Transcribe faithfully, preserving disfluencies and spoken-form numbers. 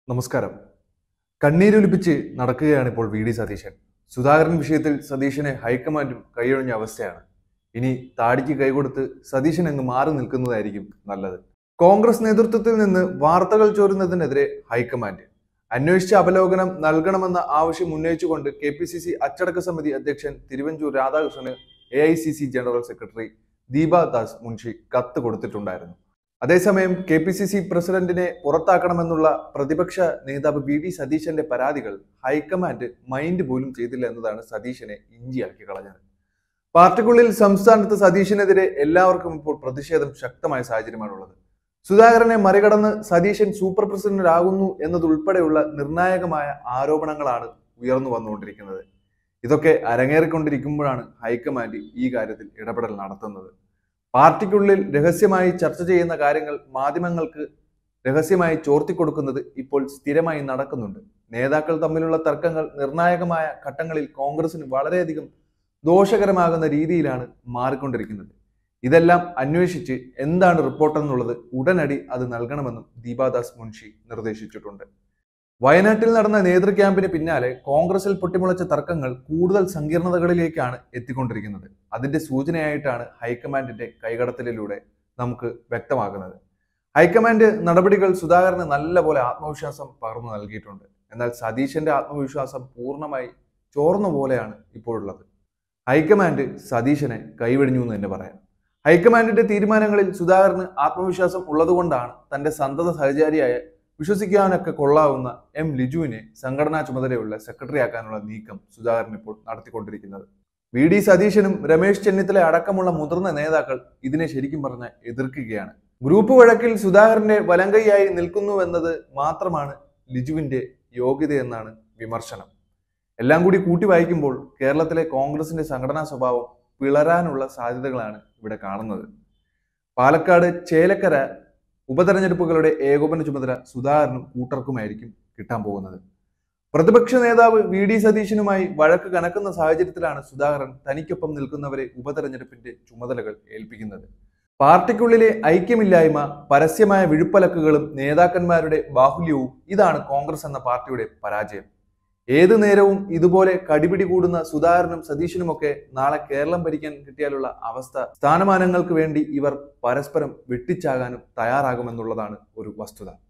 നമസ്കാരം. കണ്ണീരൊലിപ്പിച്ച് നടക്കുകയാണ് ഇപ്പോൾ വി ഡി സതീശൻ. സുധാകരൻ വിഷയത്തിൽ സതീശനെ ഹൈക്കമാൻഡും കൈയൊഴിഞ്ഞ അവസ്ഥയാണ്. ഇനി താടിക്ക് കൈകൊടുത്ത് സതീശൻ അങ്ങ് മാറി നിൽക്കുന്നതായിരിക്കും നല്ലത്. കോൺഗ്രസ് നേതൃത്വത്തിൽ നിന്ന് വാർത്തകൾ ചോരുന്നതിനെതിരെ ഹൈക്കമാൻഡ് അന്വേഷിച്ച അപലോകനം നൽകണമെന്ന ആവശ്യം ഉന്നയിച്ചുകൊണ്ട് കെ പി സി സി അച്ചടക്ക സമിതി അധ്യക്ഷൻ തിരുവഞ്ചൂർ രാധാകൃഷ്ണന് A I C C general secretary Deepa Das Munshi കത്ത് കൊടുത്തിട്ടുണ്ടായിരുന്നു. അതേസമയം കെ പി സി സി പ്രസിഡന്റിനെ പുറത്താക്കണമെന്നുള്ള പ്രതിപക്ഷ നേതാവ് വി ഡി സതീശന്റെ പരാതികൾ ഹൈക്കമാൻഡ് മൈൻഡ് പോലും ചെയ്തില്ല എന്നതാണ് സതീശനെ ഇഞ്ചിയാക്കി കളഞ്ഞത്. പാർട്ടിക്കുള്ളിൽ സംസ്ഥാനത്ത് സതീശനെതിരെ എല്ലാവർക്കും ഇപ്പോൾ പ്രതിഷേധം ശക്തമായ സാഹചര്യമാണുള്ളത്. സുധാകരനെ മറികടന്ന് സതീശൻ സൂപ്പർ പ്രസിഡന്റാകുന്നു എന്നതുൾപ്പെടെയുള്ള നിർണായകമായ ആരോപണങ്ങളാണ് ഉയർന്നു വന്നുകൊണ്ടിരിക്കുന്നത്. ഇതൊക്കെ അരങ്ങേറിക്കൊണ്ടിരിക്കുമ്പോഴാണ് ഹൈക്കമാൻഡ് ഈ കാര്യത്തിൽ ഇടപെടൽ നടത്തുന്നത്. പാർട്ടിക്കുള്ളിൽ രഹസ്യമായി ചർച്ച ചെയ്യുന്ന കാര്യങ്ങൾ മാധ്യമങ്ങൾക്ക് രഹസ്യമായി ചോർത്തിക്കൊടുക്കുന്നത് ഇപ്പോൾ സ്ഥിരമായി നടക്കുന്നുണ്ട്. നേതാക്കൾ തമ്മിലുള്ള തർക്കങ്ങൾ നിർണായകമായ ഘട്ടങ്ങളിൽ കോൺഗ്രസിന് വളരെയധികം ദോഷകരമാകുന്ന രീതിയിലാണ് മാറിക്കൊണ്ടിരിക്കുന്നത്. ഇതെല്ലാം അന്വേഷിച്ച് എന്താണ് റിപ്പോർട്ട് എന്നുള്ളത് ഉടനടി അത് നൽകണമെന്നും ദീപാദാസ് മുൻഷി നിർദ്ദേശിച്ചിട്ടുണ്ട്. വയനാട്ടിൽ നടന്ന നേതൃ ക്യാമ്പിന് പിന്നാലെ കോൺഗ്രസിൽ പൊട്ടിമുളച്ച തർക്കങ്ങൾ കൂടുതൽ സങ്കീർണതകളിലേക്കാണ് എത്തിക്കൊണ്ടിരിക്കുന്നത്. അതിന്റെ സൂചനയായിട്ടാണ് ഹൈക്കമാൻഡിന്റെ കൈകടത്തലിലൂടെ നമുക്ക് വ്യക്തമാകുന്നത്. ഹൈക്കമാൻഡ് നടപടികൾ സുധാകരന് നല്ലപോലെ ആത്മവിശ്വാസം പകർന്നു നൽകിയിട്ടുണ്ട്. എന്നാൽ സതീശന്റെ ആത്മവിശ്വാസം പൂർണ്ണമായി ചോർന്ന പോലെയാണ് ഇപ്പോഴുള്ളത്. ഹൈക്കമാൻഡ് സതീശനെ കൈവെടിഞ്ഞു എന്ന് തന്നെ പറയാം. ഹൈക്കമാൻഡിന്റെ തീരുമാനങ്ങളിൽ സുധാകരന് ആത്മവിശ്വാസം ഉള്ളതുകൊണ്ടാണ് തന്റെ സന്തത സഹചാരിയായ വിശ്വസിക്കാനൊക്കെ കൊള്ളാവുന്ന എം ലിജുവിനെ സംഘടനാ ചുമതലയുള്ള സെക്രട്ടറി ആക്കാനുള്ള നീക്കം സുധാകരൻ ഇപ്പോൾ നടത്തിക്കൊണ്ടിരിക്കുന്നത്. വി ഡി സതീശനും രമേശ് ചെന്നിത്തല അടക്കമുള്ള മുതിർന്ന നേതാക്കൾ ഇതിനെ ശരിക്കും പറഞ്ഞ എതിർക്കുകയാണ്. ഗ്രൂപ്പ് വഴക്കിൽ സുധാകരന്റെ വലങ്കൈയായി നിൽക്കുന്നുവെന്നത് മാത്രമാണ് ലിജുവിന്റെ യോഗ്യതയെന്നാണ് വിമർശനം. എല്ലാം കൂടി കൂട്ടി വായിക്കുമ്പോൾ കേരളത്തിലെ കോൺഗ്രസിന്റെ സംഘടനാ സ്വഭാവം പിളരാനുള്ള സാധ്യതകളാണ് ഇവിടെ കാണുന്നത്. പാലക്കാട് ചേലക്കര ഉപതെരഞ്ഞെടുപ്പുകളുടെ ഏകോപന ചുമതല സുധാകരനും കൂട്ടർക്കുമായിരിക്കും കിട്ടാൻ പോകുന്നത്. പ്രതിപക്ഷ നേതാവ് വി ഡി സതീശനുമായി വഴക്ക് കനക്കുന്ന സാഹചര്യത്തിലാണ് സുധാകരൻ തനിക്കൊപ്പം നിൽക്കുന്നവരെ ഉപതെരഞ്ഞെടുപ്പിന്റെ ചുമതലകൾ ഏൽപ്പിക്കുന്നത്. പാർട്ടിക്കുള്ളിലെ ഐക്യമില്ലായ്മ, പരസ്യമായ വിഴുപ്പലക്കുകളും നേതാക്കന്മാരുടെ ബാഹുല്യവും ഇതാണ് കോൺഗ്രസ് എന്ന പാർട്ടിയുടെ പരാജയം. ഏതു നേരവും ഇതുപോലെ കടിപിടി കൂടുന്ന സുധാകരനും സതീശനുമൊക്കെ നാളെ കേരളം ഭരിക്കാൻ കിട്ടിയാലുള്ള അവസ്ഥ, സ്ഥാനമാനങ്ങൾക്ക് വേണ്ടി ഇവർ പരസ്പരം വെട്ടിച്ചാകാനും തയ്യാറാകുമെന്നുള്ളതാണ് ഒരു വസ്തുത.